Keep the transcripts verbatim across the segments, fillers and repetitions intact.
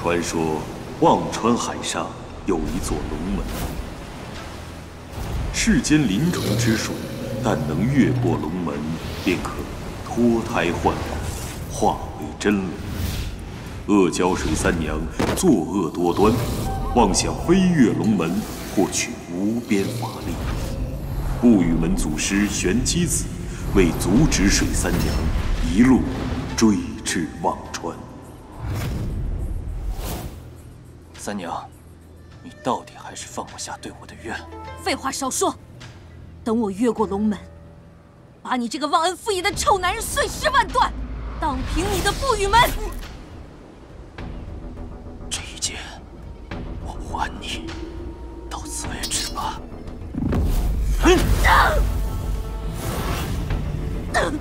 传说忘川海上有一座龙门，世间鳞虫之属，但能越过龙门，便可脱胎换骨，化为真龙。阿胶水三娘作恶多端，妄想飞越龙门，获取无边法力。不与门祖师玄机子为阻止水三娘，一路追至忘川。 三娘，你到底还是放不下对我的怨。 废话少说，等我越过龙门，把你这个忘恩负义的臭男人碎尸万段，荡平你的不与门！ 这一劫，我还你，到此为止吧。嗯。嗯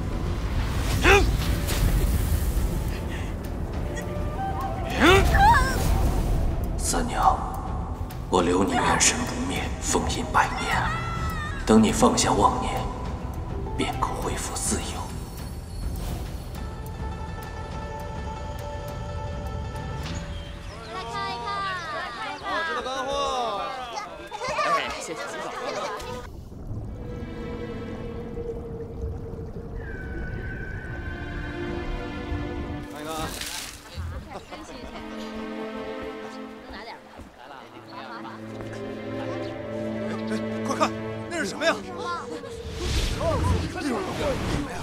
三娘，我留你元神不灭，封印百年。等你放下妄念，便可恢复自由。 来看一看， 好吃的干货。 哎，谢谢洗澡。 看一看。 快看，那是什么呀？这有什么呀？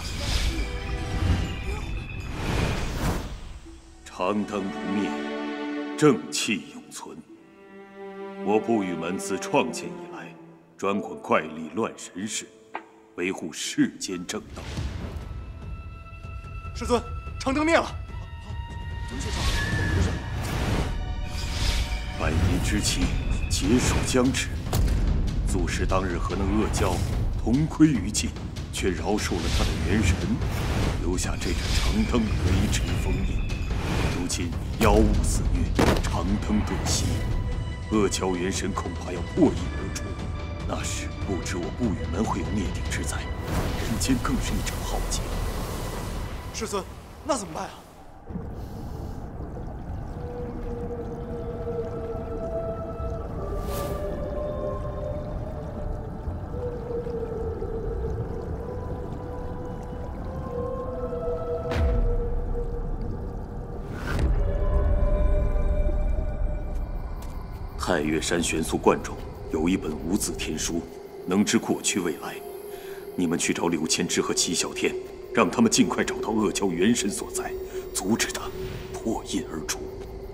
长灯不灭，正气永存。我不与门自创建以来，专管怪力乱神事，维护世间正道。 师尊，长灯灭了。 百年之期，劫数将至。 祖师当日和那阿胶同归于尽，却饶恕了他的元神，留下这盏长灯维持封印。如今妖物肆虐，长灯顿息，阿胶元神恐怕要破印而出。那时不知我不与门会有灭顶之灾，人间更是一场浩劫。 师尊，那怎么办啊？ 太岳山玄素观中有一本无字天书，能知过去未来。你们去找柳千枝和齐小天，让他们尽快找到阿胶元神所在，阻止他破印而出。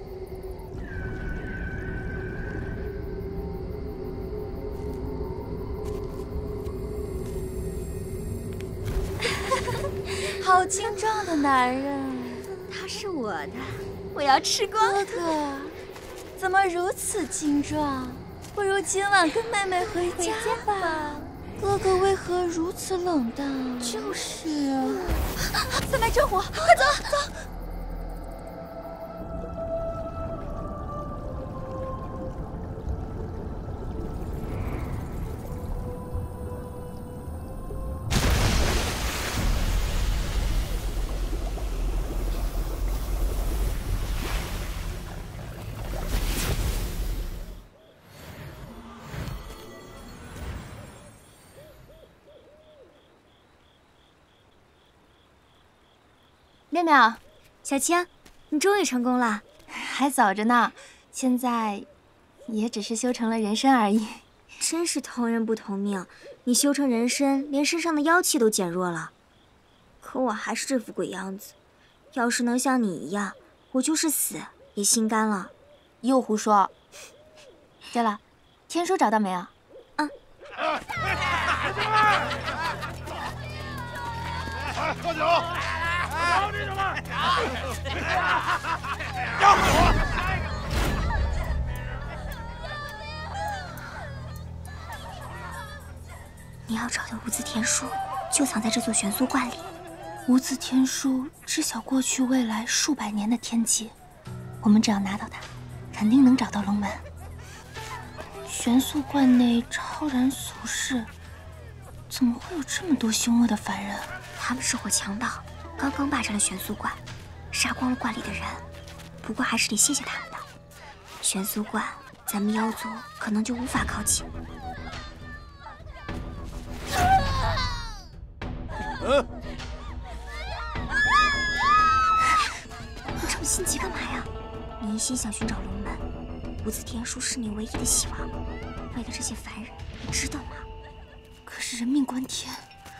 好精壮的男人，他是我的，我要吃光。哥哥。 怎么如此精壮？不如今晚跟妹妹回家吧。哥哥为何如此冷淡？就是啊。三昧真火，快走走！ 妙妙，小青，你终于成功了，还早着呢。现在也只是修成了人身而已。 真是同人不同命，你修成人身，连身上的妖气都减弱了。可我还是这副鬼样子。要是能像你一样，我就是死也心甘了。 又胡说。对了，天书找到没有？ 啊。 喝酒。 好，弟兄们！要我！ 你要找的无字天书，就藏在这座玄素观里。无字天书知晓过去未来数百年的天机，我们只要拿到它，肯定能找到龙门。玄素观内超然俗世，怎么会有这么多凶恶的凡人？他们是伙强盗。 刚刚霸占了玄素观，杀光了观里的人，不过还是得谢谢他们的。 玄苏观，咱们妖族可能就无法靠近。 嗯， 你这么心急干嘛呀？你一心想寻找龙门，无字天书是你唯一的希望。为了这些凡人，你知道吗？可是人命关天。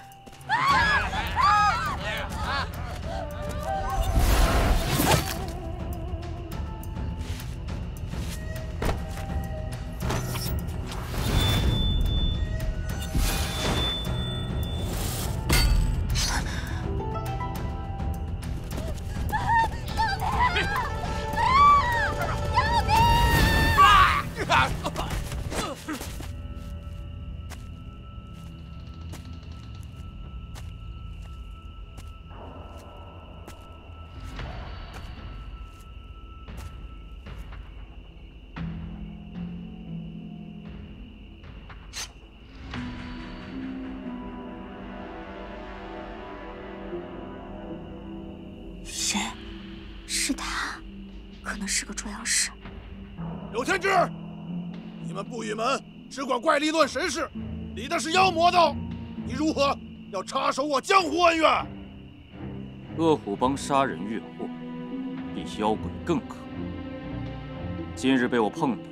谁？是他，可能是个捉妖师。 柳天志，你们不与门只管怪力乱神事，理的是妖魔道，你如何要插手我江湖恩怨？ 恶虎帮杀人越货，比妖鬼更可恶。今日被我碰到，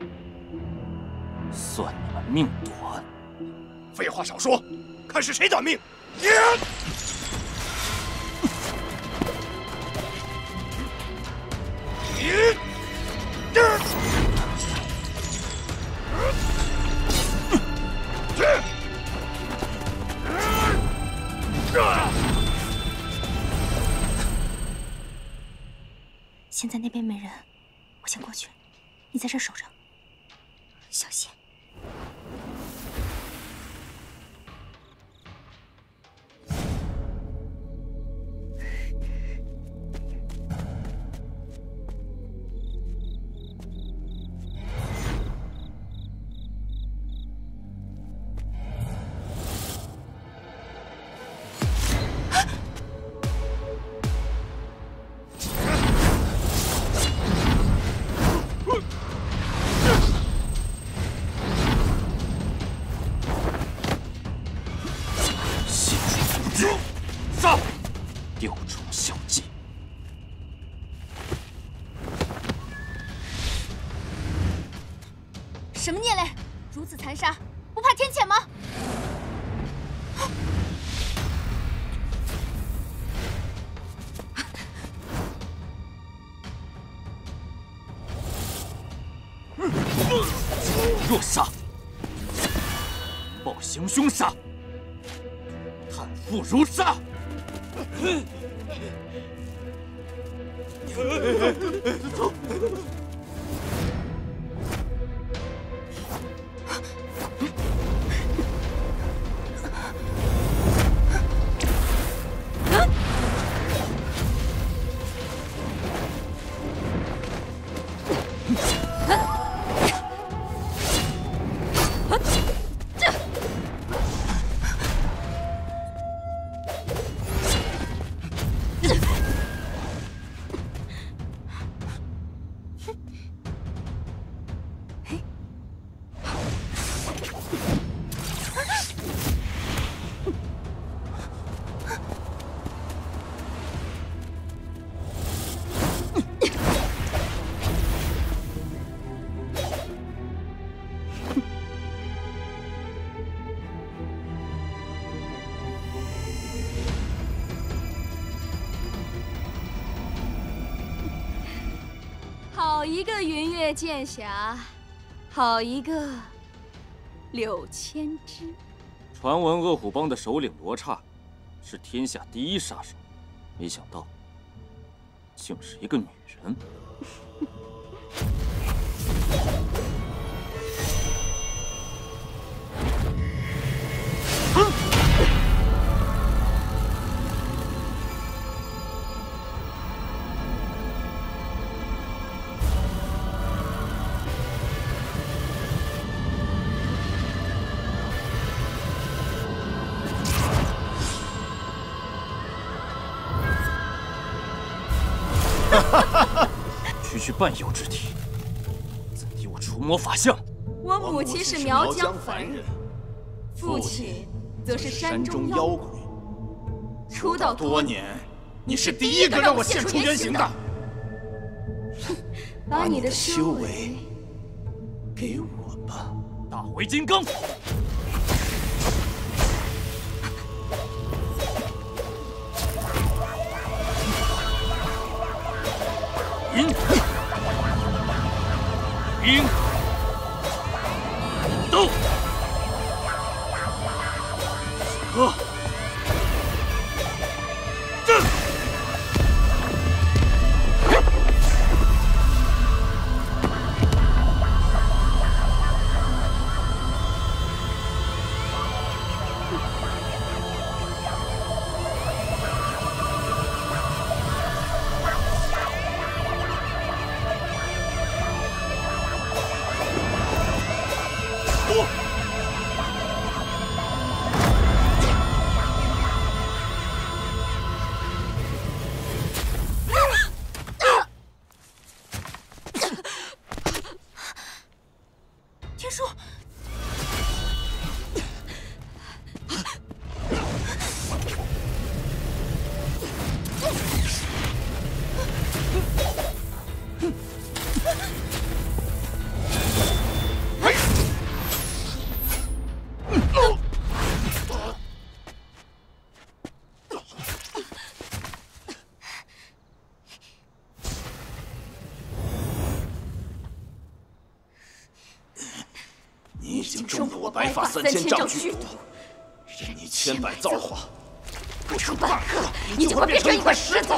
算你们命短。 废话少说，看是谁短命！你。 现在那边没人，我先过去，你在这守着，小心。 雕虫小技， 什么孽类，如此残杀，不怕天谴吗？ 若杀，报行凶杀，探父如杀。 走。 好一个云月剑侠，好一个柳千枝。 传闻恶虎帮的首领罗刹是天下第一杀手，没想到竟是一个女人。区区半妖之体， 除魔法相。 我母亲是苗疆凡人，父亲则是山中妖鬼。出道多年，你是第一个让我现出原形的。哼，把你的修为给我吧。 大回金刚。 银兵斗和阵。 天书， 你已经中了我白发三千丈剧毒，任你千百造化，不出半刻，你就会变成一块石头。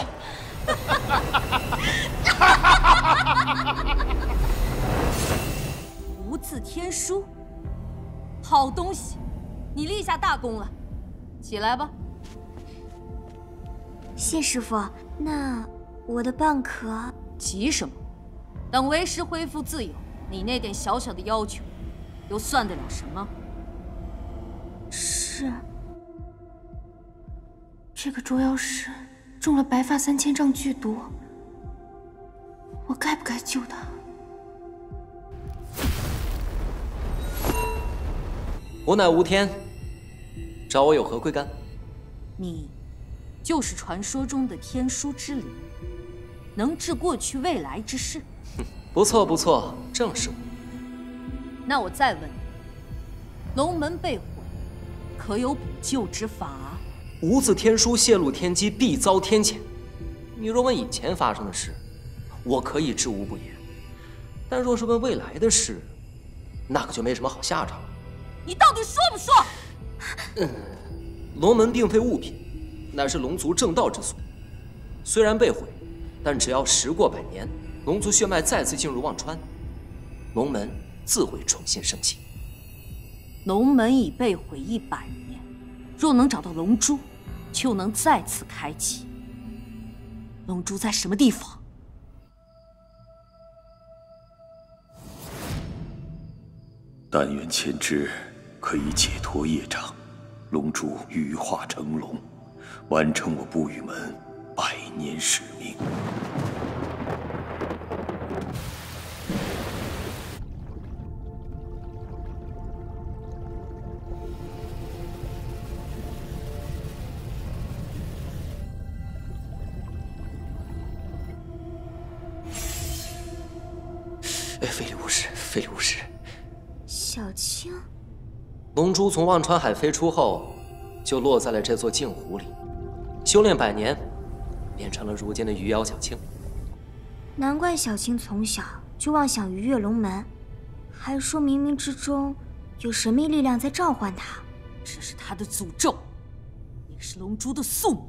无字天书，好东西，你立下大功了，起来吧。 谢师傅，那我的蚌壳…… 急什么？等为师恢复自由，你那点小小的要求。 又算得了什么？ 是，这个捉妖师中了白发三千丈剧毒，我该不该救他？ 我乃吴天，找我有何贵干？ 你，就是传说中的天书之灵，能治过去未来之事。 哼，不错不错，正是我。 那我再问你，龙门被毁，可有补救之法？ 无字天书泄露天机，必遭天谴。你若问以前发生的事，我可以知无不言；但若是问未来的事，那可就没什么好下场了。 你到底说不说？ 嗯，龙门并非物品，乃是龙族正道之所。虽然被毁，但只要时过百年，龙族血脉再次进入忘川，龙门 自会重新升起。 龙门已被毁一百年，若能找到龙珠，就能再次开启。龙珠在什么地方？ 但愿前知可以解脱业障，龙珠羽化成龙，完成我不与门百年使命。 非礼勿视，非礼勿视。 小青， 龙珠从忘川海飞出后，就落在了这座镜湖里，修炼百年，变成了如今的鱼妖小青。 难怪小青从小就妄想逾越龙门，还说冥冥之中有神秘力量在召唤他。 这是他的诅咒，也是龙珠的宿命。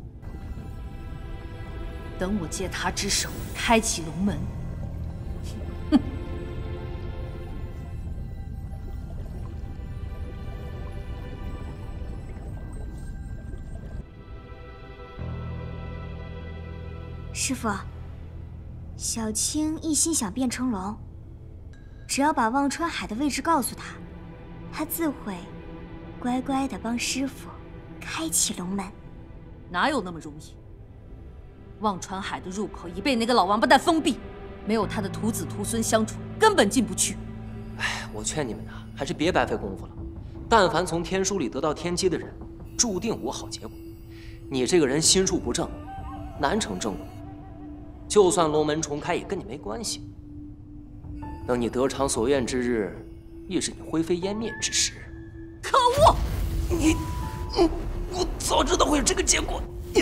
等我借他之手开启龙门。 师傅，小青一心想变成龙，只要把忘川海的位置告诉他，他自会乖乖的帮师傅开启龙门。 哪有那么容易？忘川海的入口已被那个老王八蛋封闭，没有他的徒子徒孙相传，根本进不去。 哎，我劝你们呐，还是别白费功夫了。但凡从天书里得到天机的人，注定无好结果。你这个人心术不正，难成正果。就算龙门重开，也跟你没关系。等你得偿所愿之日，亦是你灰飞烟灭之时。 可恶！ 你，嗯，我早知道会有这个结果。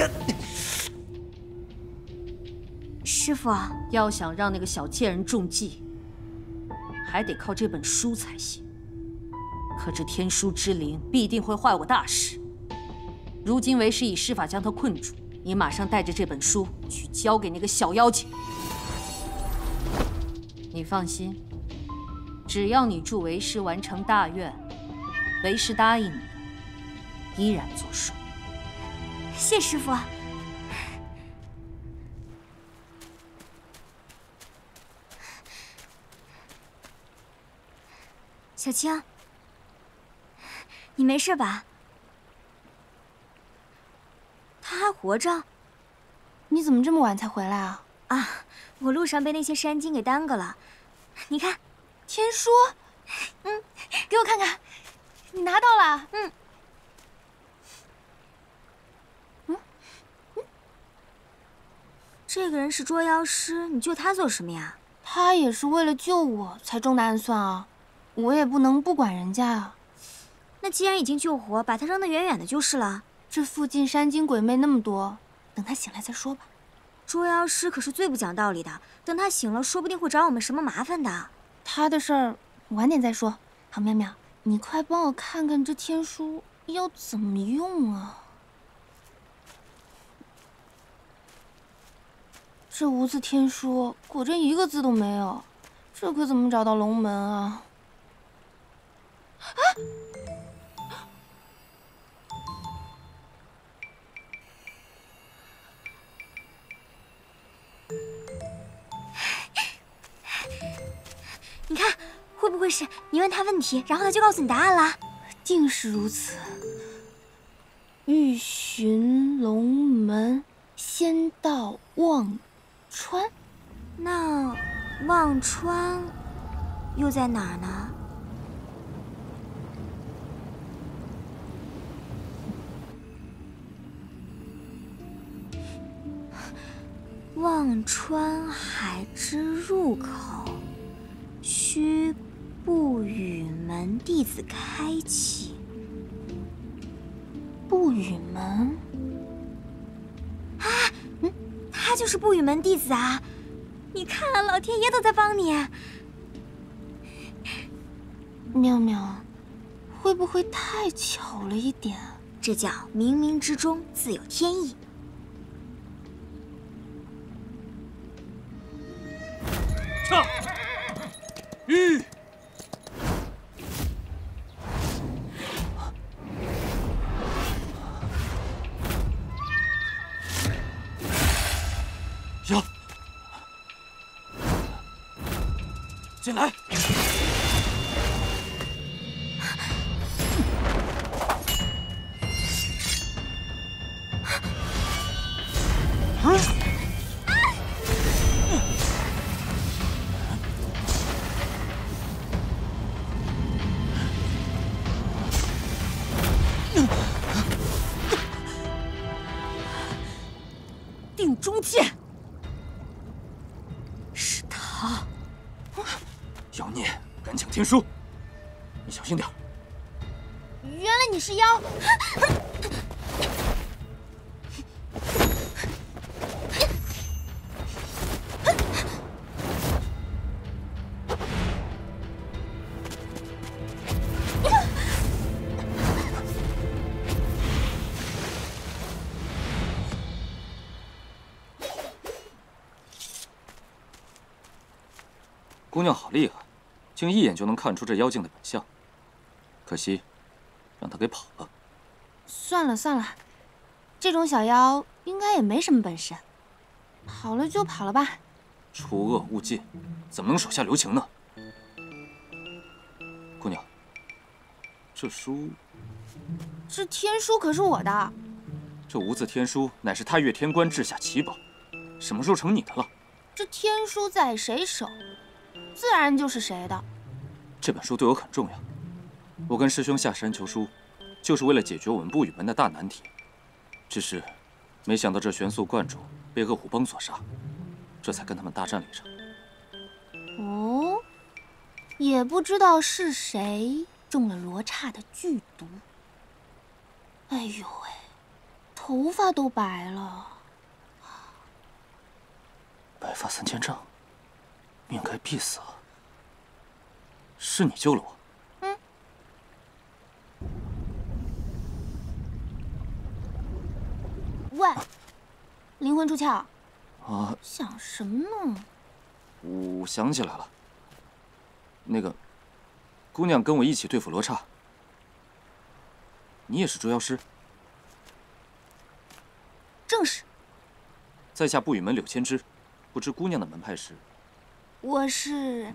师傅， 要想让那个小贱人中计，还得靠这本书才行。可这天书之灵必定会坏我大事。如今为师以施法将他困住，你马上带着这本书去交给那个小妖精。你放心，只要你助为师完成大愿，为师答应你的，依然作数。 谢师傅。小青，你没事吧？他还活着？ 你怎么这么晚才回来啊？ 啊，我路上被那些山精给耽搁了。你看， 天书，嗯，给我看看，你拿到了？嗯， 嗯，嗯，这个人是捉妖师，你救他做什么呀？ 他也是为了救我才中的暗算啊，我也不能不管人家啊。 那既然已经救活，把他扔得远远的就是了。 这附近山精鬼魅那么多，等他醒来再说吧。 捉妖师可是最不讲道理的，等他醒了，说不定会找我们什么麻烦的。 他的事儿晚点再说。好，妙妙，你快帮我看看这天书要怎么用啊？这无字天书果真一个字都没有，这可怎么找到龙门啊？啊！ 你看，会不会是你问他问题，然后他就告诉你答案了？ 定是如此。欲寻龙门，先到忘川。 那忘川又在哪儿呢？忘川海之入口，需不与门弟子开启。 不与门？ 啊，嗯，他就是不与门弟子啊！你看，老天爷都在帮你。 妙妙，会不会太巧了一点？ 这叫冥冥之中自有天意。 撤！吁！呀！进来！ 定中剑，是他。 妖孽，敢抢天书，你小心点。 原来你是妖。 姑娘好厉害，竟一眼就能看出这妖精的本相。可惜，让她给跑了。 算了算了，这种小妖应该也没什么本事，跑了就跑了吧。 除恶务尽，怎么能手下留情呢？姑娘，这书， 这天书可是我的。 这无字天书乃是太岳天官治下奇宝，什么时候成你的了？ 这天书在谁手，自然就是谁的。 这本书对我很重要。我跟师兄下山求书，就是为了解决我们不与门的大难题。只是，没想到这玄素观主被恶虎帮所杀，这才跟他们大战了一场。 哦，也不知道是谁中了罗刹的剧毒。哎呦喂，头发都白了。 白发三千丈，命该必死啊！是你救了我。 嗯。喂，灵魂出窍。 啊！ 想什么呢？ 我想起来了，那个姑娘跟我一起对付罗刹，你也是捉妖师？ 正是。 在下不与门柳千枝，不知姑娘的门派是？ 我是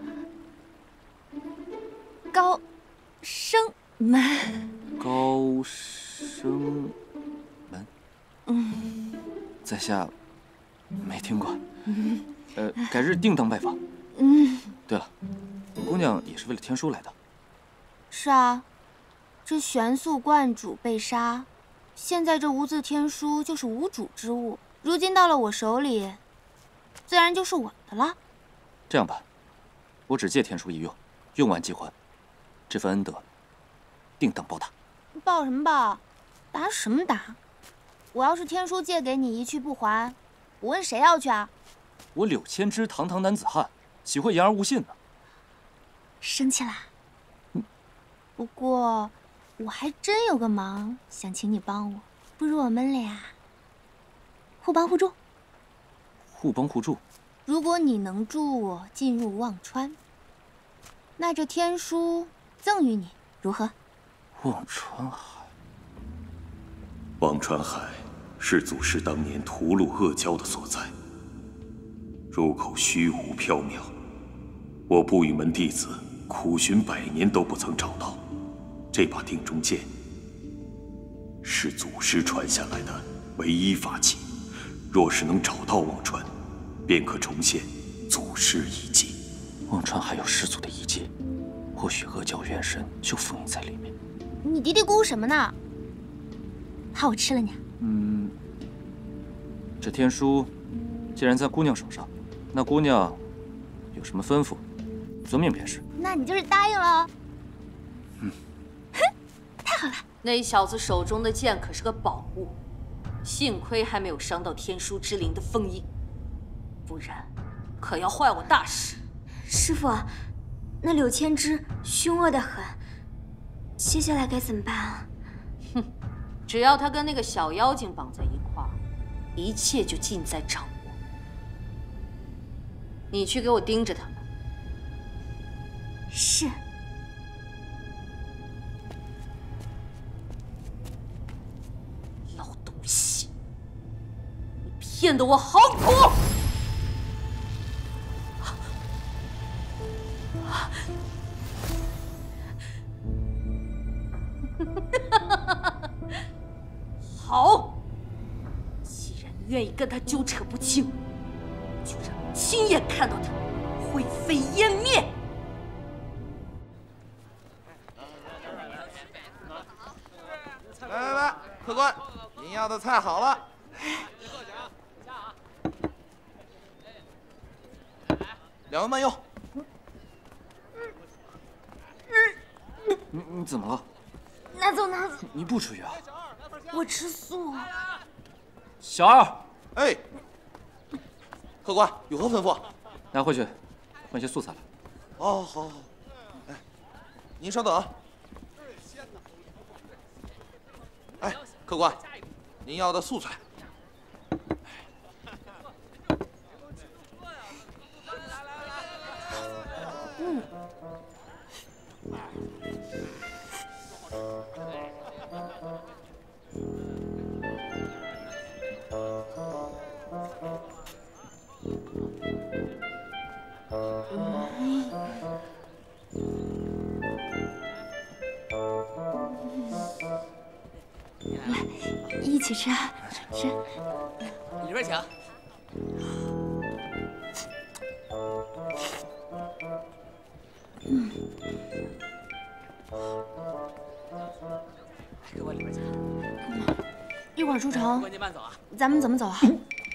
高生门。 高生门？ 嗯， 在下没听过。嗯、呃，改日定当拜访。 嗯。 对了，姑娘也是为了天书来的。 是啊，这玄素观主被杀，现在这无字天书就是无主之物，如今到了我手里，自然就是我的了。 这样吧，我只借天书一用，用完即还。这份恩德，定当报答。 报什么报？答什么答？我要是天书借给你一去不还，我问谁要去啊？ 我柳千枝堂堂男子汉，岂会言而无信呢？ 生气啦？不过，我还真有个忙想请你帮我，不如我们俩互帮互助。 互帮互助。 如果你能助我进入忘川，那这天书赠予你，如何？ 忘川海。 忘川海是祖师当年屠戮恶蛟的所在，入口虚无缥缈，我不与门弟子苦寻百年都不曾找到。这把定中剑是祖师传下来的唯一法器，若是能找到忘川，便可重现祖师遗迹。 忘川还有师祖的遗迹，或许恶蛟元神就封印在里面。 你嘀嘀咕咕什么呢？怕我吃了你啊？ 嗯，这天书既然在姑娘手上，那姑娘有什么吩咐，遵命便是。 那你就是答应了。 嗯。 哼，太好了。 那小子手中的剑可是个宝物，幸亏还没有伤到天书之灵的封印，不然可要坏我大事。 师傅，那柳千枝凶恶的很，接下来该怎么办啊？ 哼，只要他跟那个小妖精绑在一块儿，一切就尽在掌握。你去给我盯着他们。 是。 老东西，你骗得我好苦！好，既然你愿意跟他纠扯不清，就让你亲眼看到他灰飞烟灭。 来来来，客官，您要的菜好了。两位慢用。 你你怎么了？ 拿走拿走。 你不吃鱼啊？ 我吃素。 小二， 哎，客官有何吩咐？ 拿回去换些素菜来。 哦，好，好。哎，您稍等啊。哎，客官，您要的素菜。 嗯。来，一起吃啊！吃。 你这边请。 嗯。 给我里边去。 一会儿出城， 关键慢走啊！ 咱们怎么走啊？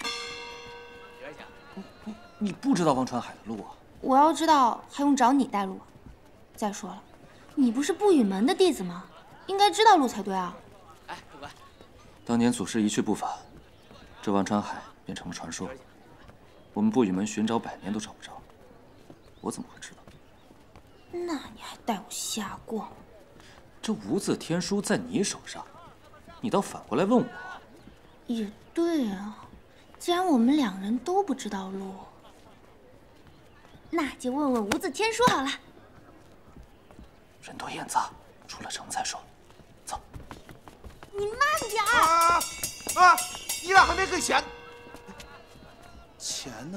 你不知道忘川海的路啊？ 我要知道，还用找你带路啊？再说了，你不是不语门的弟子吗？应该知道路才对啊。 哎，客官， 当年祖师一去不返，这忘川海变成了传说，我们不语门寻找百年都找不着，我怎么会知道？ 那你还带我瞎逛？ 这无字天书在你手上，你倒反过来问我。 也对啊，既然我们两人都不知道路，那就问问无字天书好了。 人多眼杂，出了城再说。走。 你慢点儿！ 啊啊！你俩还没给钱？钱呢？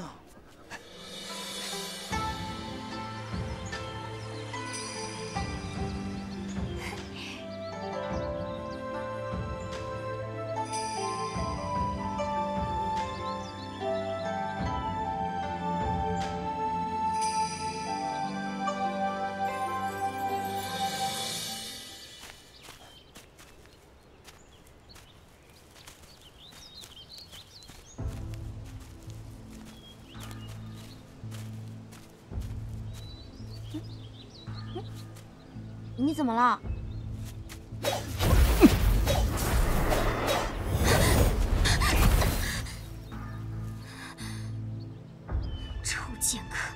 你怎么了？臭剑客！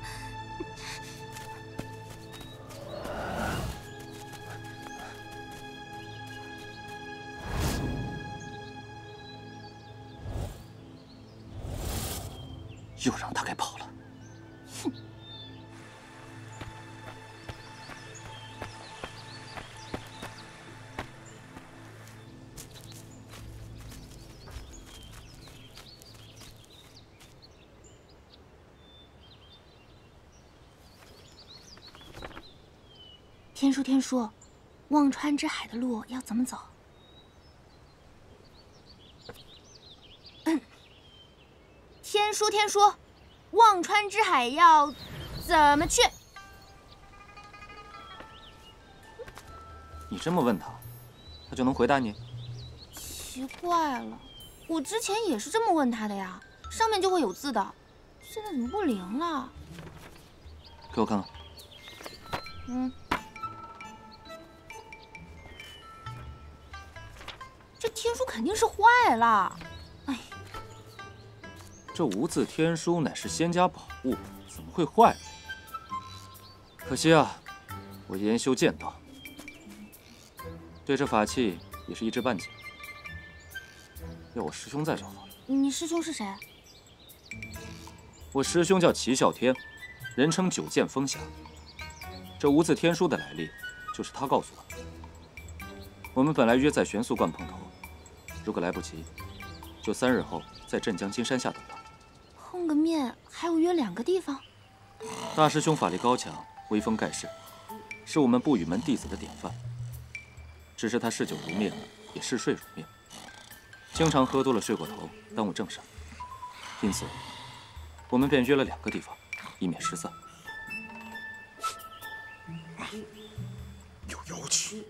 又让他给跑了。哼！ 天书，天书，忘川之海的路要怎么走？嗯，天书，天书，忘川之海要怎么去？ 你这么问他，他就能回答你？ 奇怪了，我之前也是这么问他的呀，上面就会有字的，现在怎么不灵了？ 给我看看。 嗯。这天书肯定是坏了，哎， 这无字天书乃是仙家宝物，怎么会坏了？可惜啊，我研修剑道，对这法器也是一知半解，要我师兄再教导。 你师兄是谁？ 我师兄叫齐啸天，人称九剑风侠。这无字天书的来历，就是他告诉我的。我们本来约在玄素观碰头。如果来不及，就三日后在镇江金山下等他。 碰个面还有约两个地方？ 大师兄法力高强，威风盖世，是我们不语门弟子的典范。只是他嗜酒如命，也嗜睡如命，经常喝多了睡过头，耽误正事。因此，我们便约了两个地方，以免失散。 有妖气！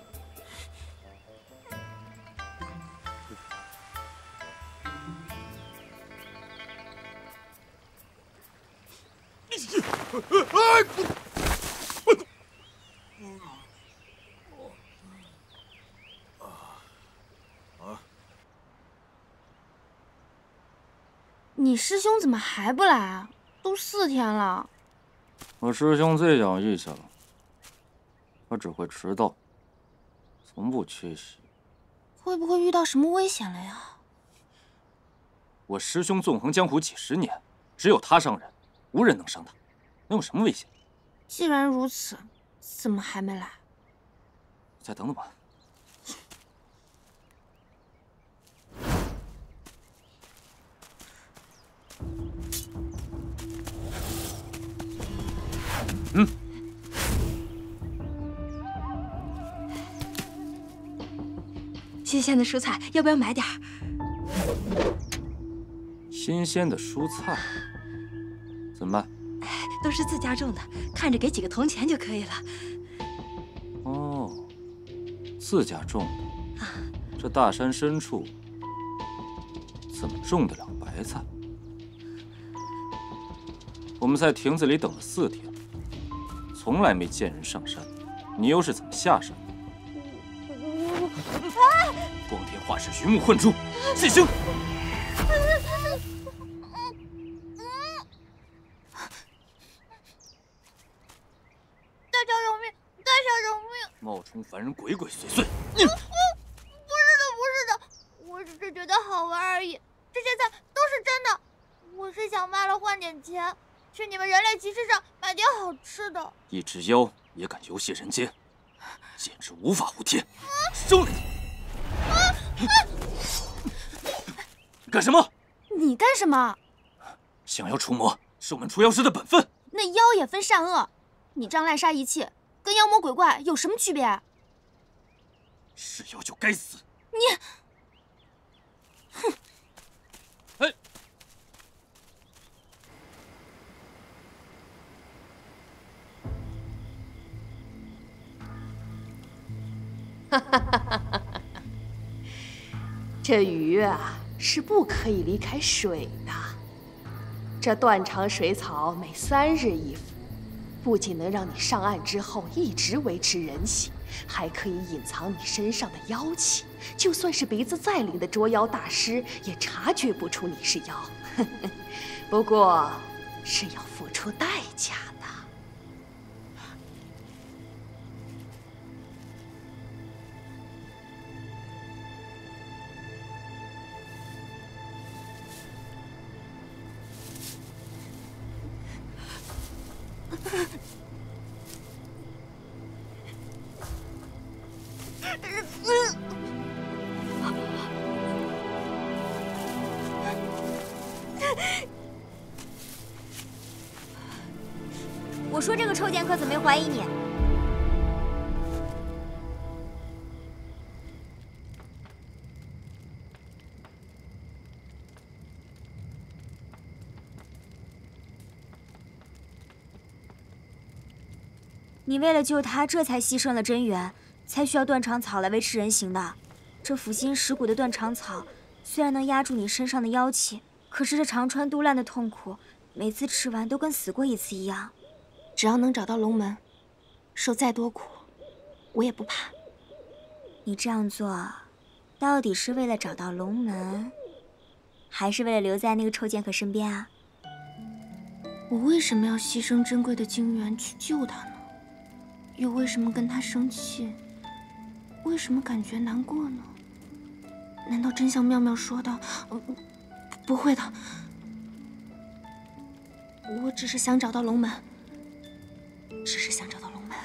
你师兄怎么还不来啊？都四天了。 我师兄最讲义气了，他只会迟到，从不缺席。 会不会遇到什么危险了呀？ 我师兄纵横江湖几十年，只有他伤人，无人能伤他，能有什么危险？ 既然如此，怎么还没来？ 再等等吧。嗯。 新鲜的蔬菜，要不要买点儿？ 新鲜的蔬菜怎么办？ 都是自家种的，看着给几个铜钱就可以了。 哦，自家种的。啊、这大山深处怎么种得了白菜？我们在亭子里等了四天，从来没见人上山，你又是怎么下山的？光天化日，鱼目混珠，进行！ 大侠饶命！大侠饶命！ 冒充凡人，鬼鬼祟祟。 你、嗯、不是的，不是的，我只是觉得好玩而已。这些菜都是真的，我是想卖了换点钱，去你们人类集市上买点好吃的。 一只妖也敢游戏人间，简直无法无天！收了你！啊啊、干什么？ 你干什么？ 降妖除魔是我们除妖师的本分。 那妖也分善恶，你这样滥杀一气，跟妖魔鬼怪有什么区别？ 是妖就该死！ 你， 哼！哎， 哈哈哈哈哈！这鱼啊，是不可以离开水的。这断肠水草每三日一服，不仅能让你上岸之后一直维持人形，还可以隐藏你身上的妖气。就算是鼻子再灵的捉妖大师，也察觉不出你是妖。不过，是要付出代价的。 我说这个臭剑客怎么没怀疑你？你为了救他，这才牺牲了真元，才需要断肠草来维持人形的。这腐心蚀骨的断肠草，虽然能压住你身上的妖气，可是这肠穿肚烂的痛苦，每次吃完都跟死过一次一样。 只要能找到龙门，受再多苦，我也不怕。 你这样做，到底是为了找到龙门，还是为了留在那个臭剑客身边啊？ 我为什么要牺牲珍贵的精元去救他呢？又为什么跟他生气？为什么感觉难过呢？难道真像妙妙说的？呃、不会的，我只是想找到龙门。只是想找到龙门。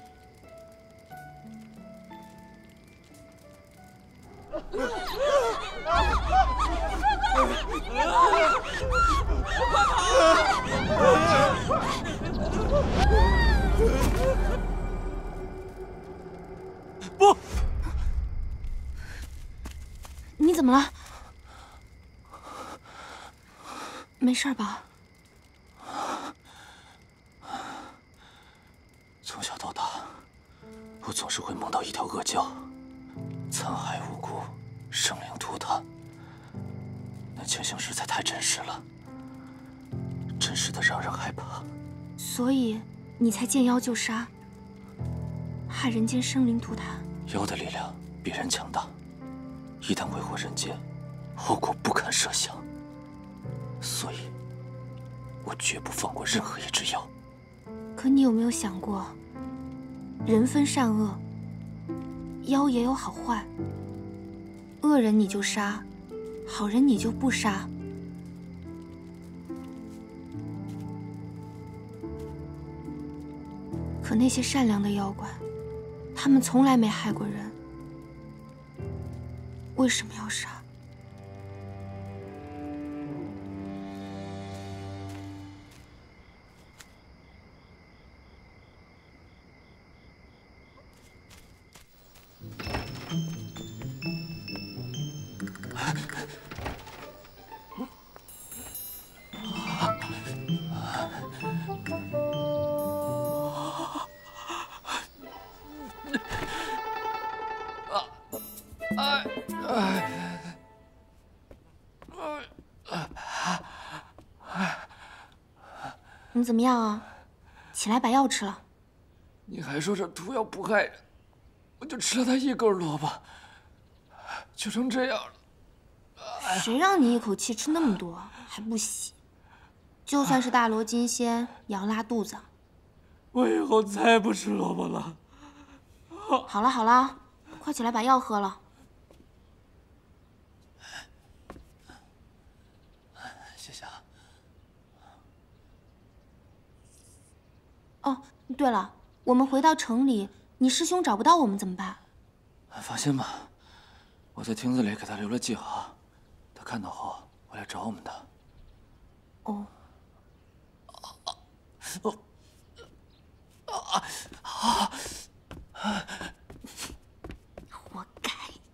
不！ 你怎么了？没事吧？ 从小到大，我总是会梦到一条恶蛟，残害无辜，生灵涂炭。那情形实在太真实了，真实的让人害怕。 所以你才见妖就杀，害人间生灵涂炭。 妖的力量比人强大，一旦为祸人间，后果不堪设想。所以，我绝不放过任何一只妖。 可你有没有想过，人分善恶，妖也有好坏。恶人你就杀，好人你就不杀。可那些善良的妖怪，他们从来没害过人，为什么要杀？ 你怎么样啊？起来把药吃了。 你还说这毒药不害人，我就吃了它一根萝卜，就成这样了。 谁让你一口气吃那么多，还不洗？就算是大罗金仙，也要拉肚子。 我以后再也不吃萝卜了。 好了好了，快起来把药喝了。 谢谢啊。 哦，对了，我们回到城里，你师兄找不到我们怎么办？ 放心吧，我在亭子里给他留了记号，他看到后会来找我们的。 哦。 哦。啊啊！ 活该。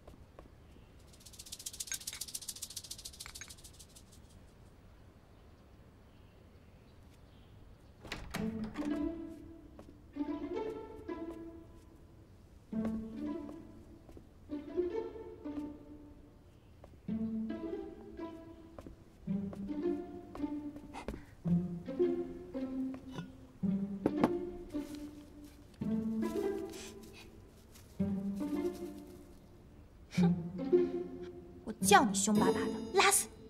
叫你凶巴巴的，拉死你！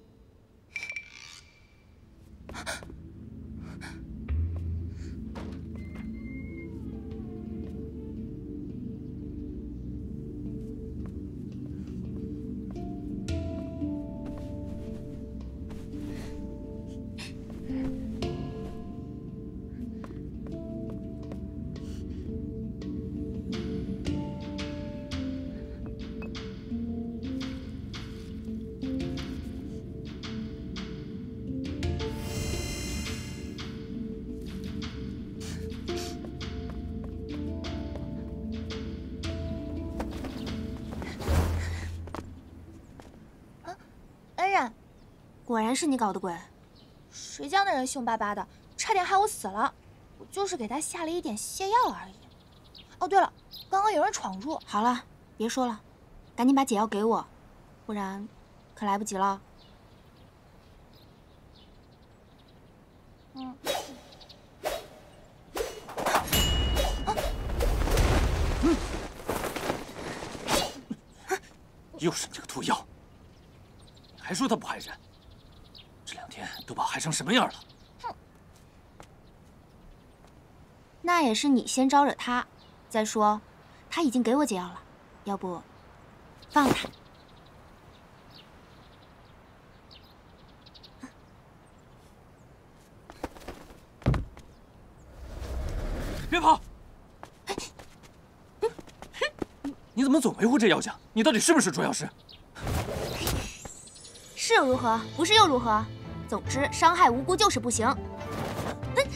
果然是你搞的鬼！ 谁叫那人凶巴巴的，差点害我死了。我就是给他下了一点泻药而已。哦，对了，刚刚有人闯入。 好了，别说了，赶紧把解药给我，不然可来不及了。 嗯。 又是你这个毒药！你还说它不害人？这两天都把我害成什么样了？ 哼！ 那也是你先招惹他。再说，他已经给我解药了，要不放了他。 别跑！你怎么总维护这妖精？你到底是不是捉妖师？ 是又如何？不是又如何？总之，伤害无辜就是不行。嗯。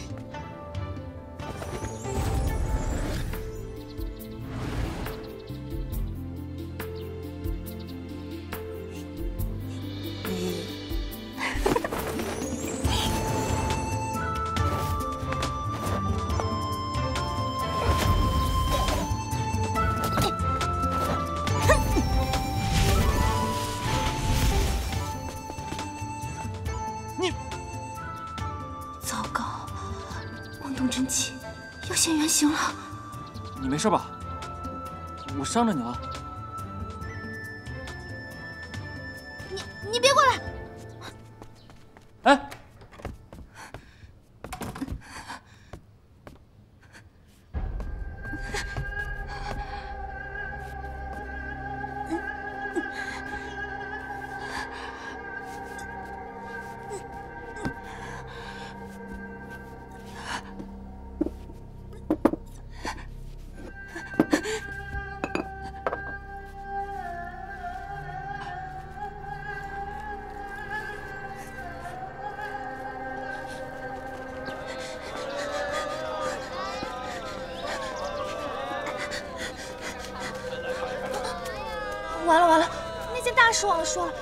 真气要现原形了！ 你没事吧？我伤着你了？ 你你别过来！ 哎！ 完了完了，那件大事忘了说了。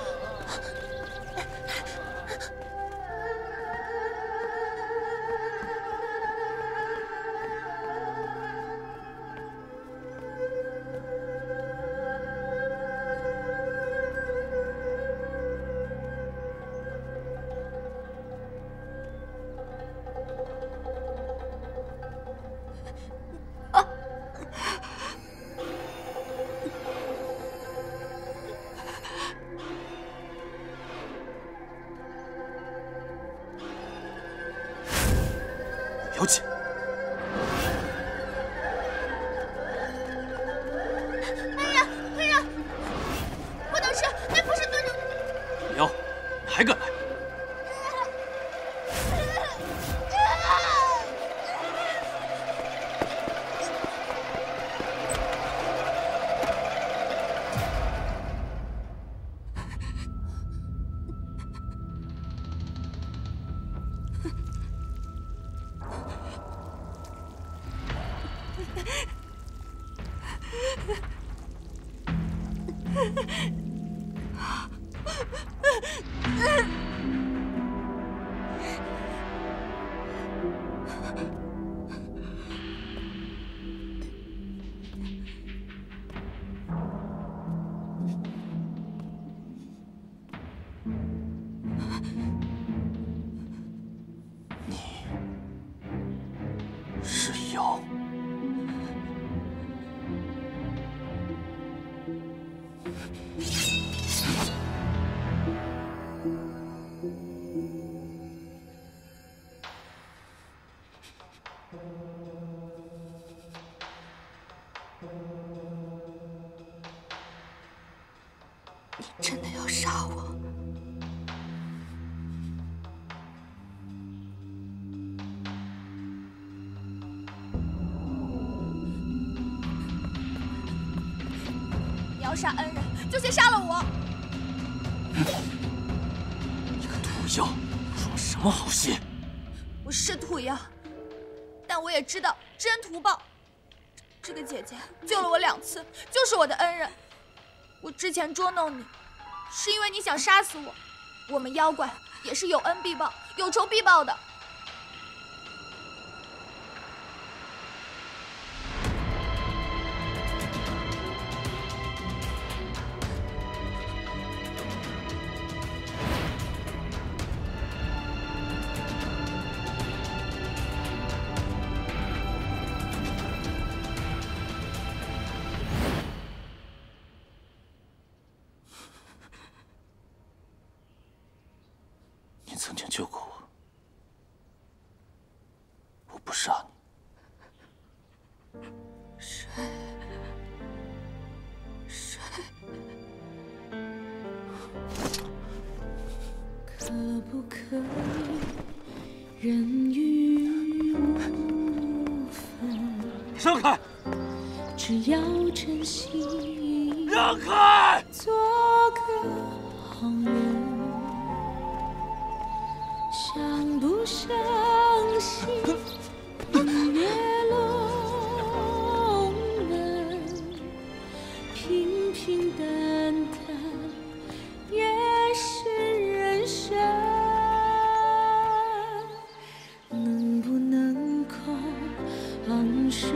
是妖。 你真的要杀我？ 要杀恩人，就先杀了我！ 你个土妖，装什么好戏？ 我是土妖，但我也知道知恩图报。这个姐姐救了我两次，就是我的恩人。我之前捉弄你，是因为你想杀死我。我们妖怪也是有恩必报，有仇必报的。 曾经救过我，我不杀你。 水，水，可不可以人与无分？ 让开！ 只要真心， 让开！ 做个好人。 相不相信明月龙门，平平淡淡也是人生。能不能够昂首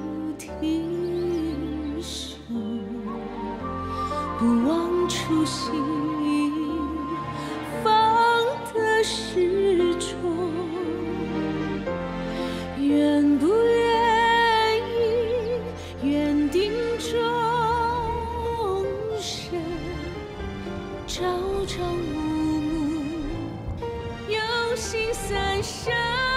挺胸，不忘初心？ 始终，愿不愿意缘定终身，朝朝暮暮，有心三生，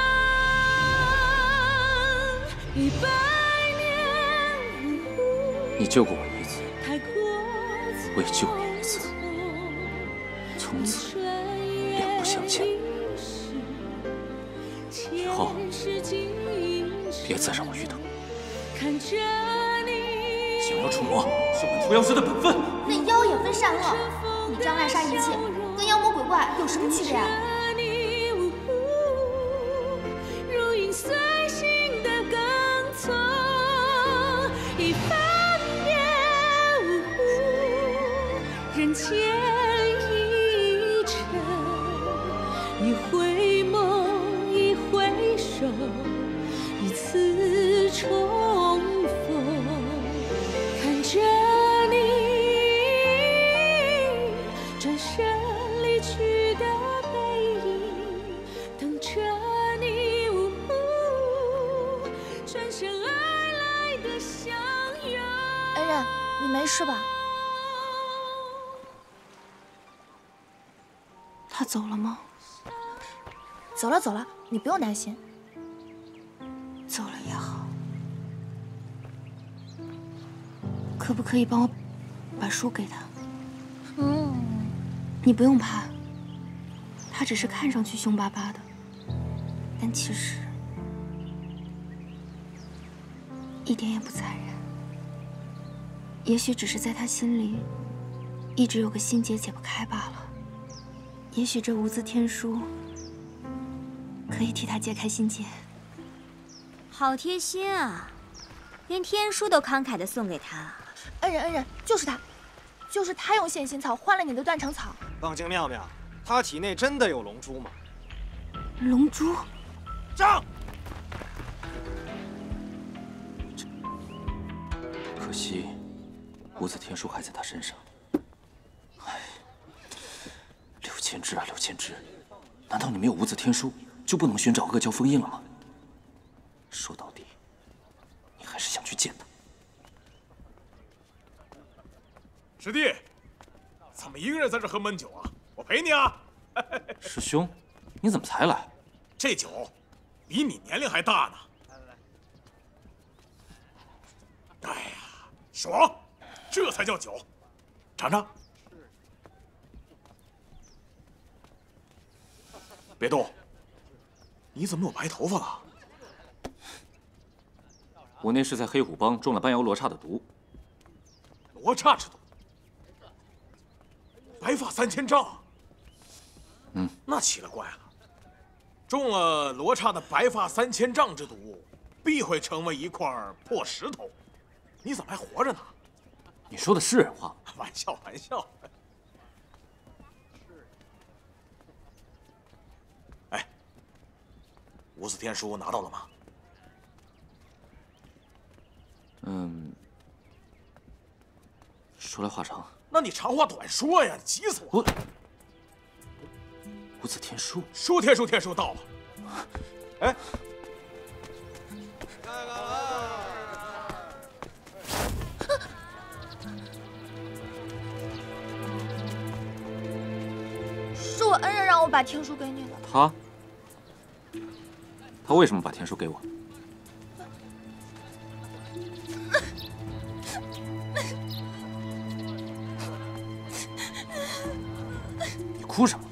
一百年。 你救过我一次，我也救你一次，从此。 两不相欠，以后别再让我遇到。想要除魔是我们除妖师的本分。 那妖也分善恶，你这样滥杀一切，跟妖魔鬼怪有什么区别啊？ 如影随形的跟从，一番别无人间。 一回眸，一回首，一次重逢，看着你转身离去的背影，等着你转身而来的相拥。 恩人，你没事吧？ 他走了吗？ 走了走了，你不用担心。 走了也好，可不可以帮我把书给他？ 嗯， 你不用怕，他只是看上去凶巴巴的，但其实一点也不残忍。也许只是在他心里一直有个心结解不开罢了。也许这无字天书。 可以替他解开心结， 好贴心啊！连天书都慷慨地送给他。 恩人，恩人，就是他，就是他用线形草换了你的断肠草。 望京妙妙，他体内真的有龙珠吗？ 龙珠。 上。 可惜，无字天书还在他身上。唉，柳千枝啊，柳千枝，难道你没有无字天书就不能寻找阿胶封印了吗？说到底，你还是想去见他。 师弟，怎么一个人在这喝闷酒啊？我陪你啊！ 师兄，你怎么才来？ 这酒比你年龄还大呢。哎呀，爽！这才叫酒，尝尝。别动！你怎么有白头发了？ 我那是在黑虎帮中了斑妖罗刹的毒。 罗刹之毒？白发三千丈？ 嗯， 那奇了怪了。中了罗刹的白发三千丈之毒，必会成为一块破石头。你怎么还活着呢？ 你说的是人话？ 玩笑，玩笑。哎，无字天书拿到了吗？ 嗯，说来话长。 那你长话短说呀！你急死我！ 无字天书， 说天书天书到了。哎， 是我恩人让我把天书给你的。 他，他为什么把天书给我？你哭什么？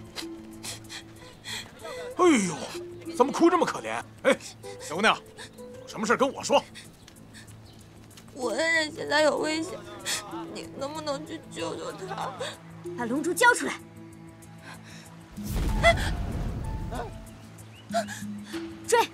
哎呦，怎么哭这么可怜？哎，小姑娘，有什么事跟我说。 我恩人现在有危险，你能不能去救救他？ 把龙珠交出来！追！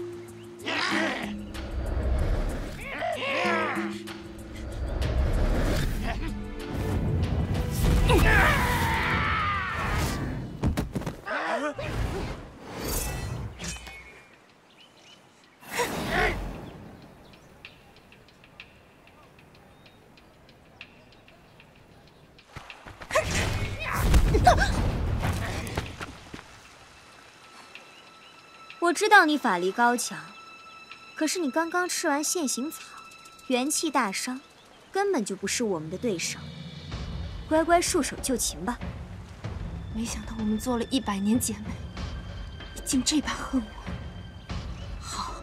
我知道你法力高强，可是你刚刚吃完线形草，元气大伤，根本就不是我们的对手。乖乖束手就擒吧。 没想到我们做了一百年姐妹，你竟这般恨我。好，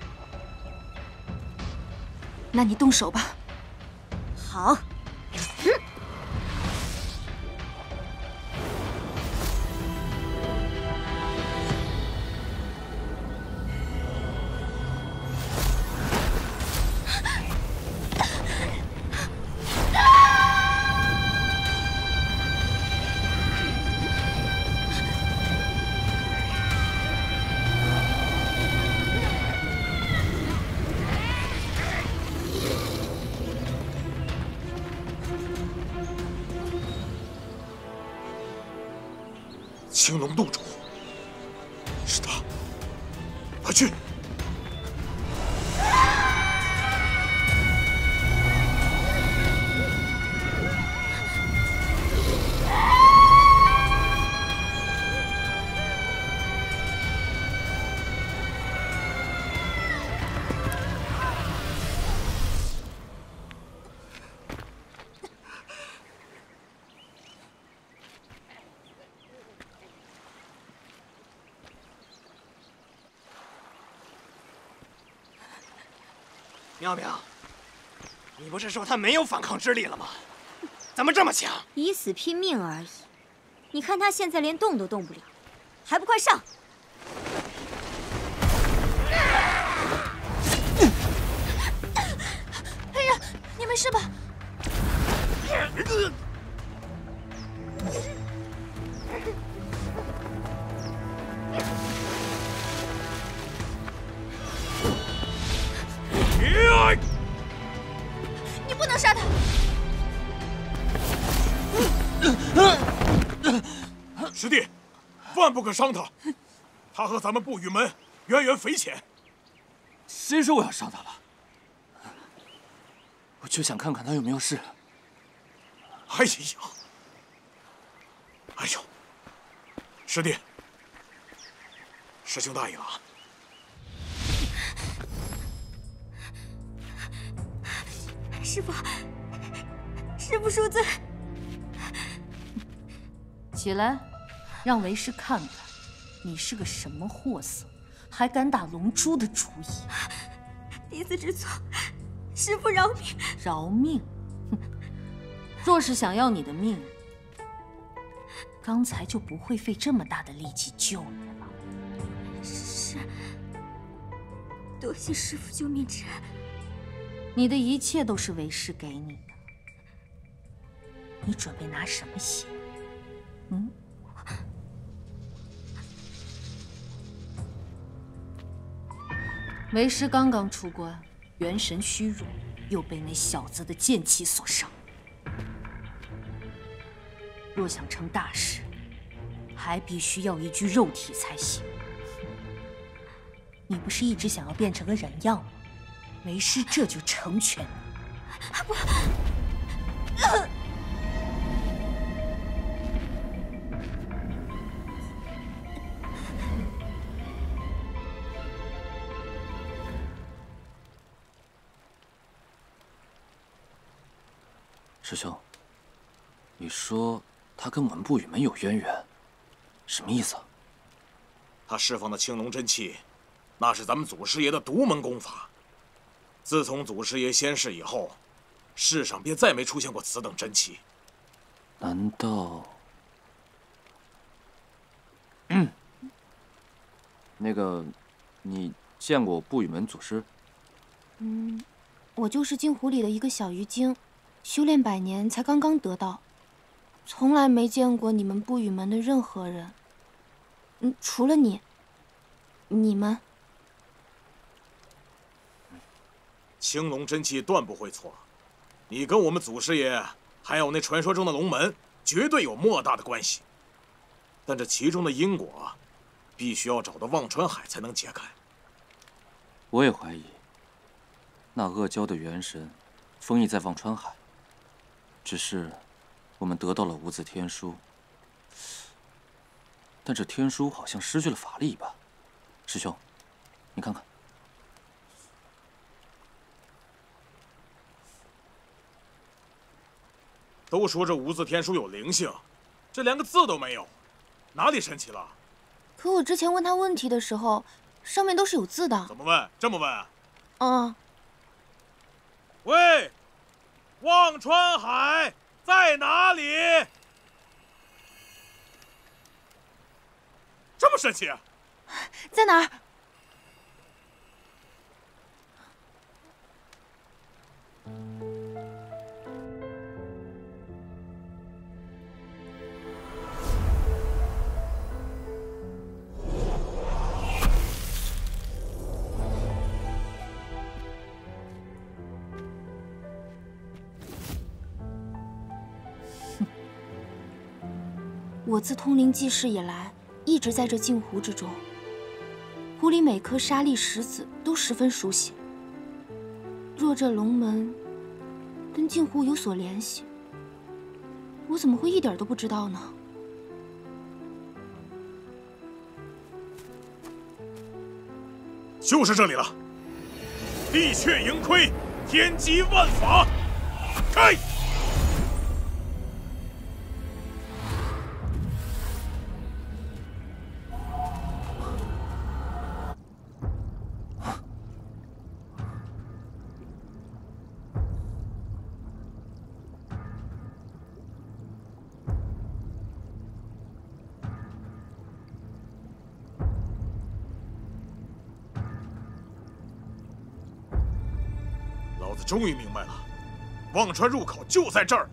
那你动手吧。 好。嗯青龙洞主，是他，快去！ 妙妙，你不是说他没有反抗之力了吗？怎么这么强？ 以死拼命而已。你看他现在连动都动不了，还不快上！ 恩人，你没事吧？ 你不能杀他！ 师弟，万不可伤他，他和咱们不与门渊源匪浅。 谁说我要伤他了？我就想看看他有没有事。 哎呀，哎呦，师弟，师兄大意了啊！ 师父，师父恕罪。 起来，让为师看看，你是个什么货色，还敢打龙珠的主意！ 弟子知错，师父饶命！ 饶命！哼！若是想要你的命，刚才就不会费这么大的力气救你了。 是，多谢师父救命之恩。 你的一切都是为师给你的，你准备拿什么写？嗯？为师刚刚出关，元神虚弱，又被那小子的剑气所伤。若想成大事，还必须要一具肉体才行。你不是一直想要变成个人样吗？为师这就成全你。 不， 师兄，你说他跟我们不与门有渊源，什么意思啊？ 他释放的青龙真气，那是咱们祖师爷的独门功法。自从祖师爷仙逝以后，世上便再没出现过此等真气。 难道……嗯，那个，你见过不与门祖师？ 嗯，我就是镜湖里的一个小鱼精，修炼百年才刚刚得到，从来没见过你们不与门的任何人。嗯，除了你，你们。 青龙真气断不会错，你跟我们祖师爷，还有那传说中的龙门，绝对有莫大的关系。但这其中的因果，必须要找到忘川海才能解开。 我也怀疑，那阿胶的元神封印在忘川海，只是我们得到了无字天书，但这天书好像失去了法力一般。师兄，你看看。 都说这无字天书有灵性，这连个字都没有，哪里神奇了？ 可我之前问他问题的时候，上面都是有字的。 怎么问？这么问啊？ 嗯。 喂，忘川海在哪里？这么神奇？ 在哪儿？我自通灵记事以来，一直在这镜湖之中。湖里每颗沙粒石子都十分熟悉。若这龙门跟镜湖有所联系，我怎么会一点都不知道呢？ 就是这里了！地阙盈亏，天机万法，开！终于明白了，忘川入口就在这儿。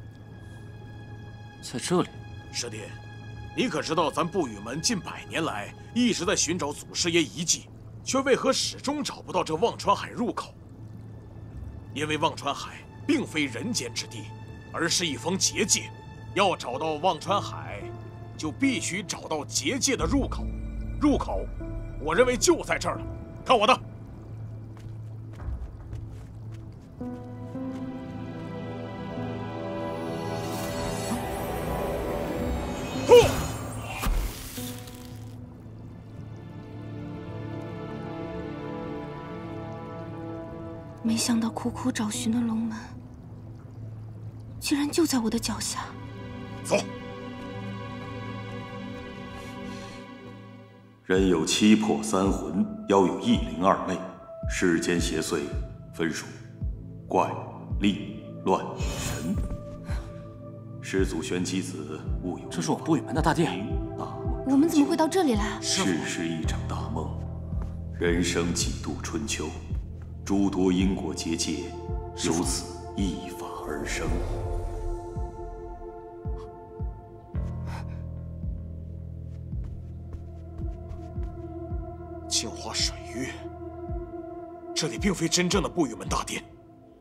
在这里， 师弟，你可知道咱不与门近百年来一直在寻找祖师爷遗迹，却为何始终找不到这忘川海入口？因为忘川海并非人间之地，而是一方结界。要找到忘川海， 就必须找到结界的入口。入口，我认为就在这儿了。看我的！呼！ 没想到苦苦找寻的龙门，竟然就在我的脚下。 走。 人有七魄三魂，妖有一灵二魅，世间邪祟分属怪、力、乱、神。师祖玄机子悟有， 这是我不与门的大殿。 我们怎么会到这里来？ 世事一场大梦，人生几度春秋，诸多因果结界由此一法而生。 镜花水月，这里并非真正的不与门大殿。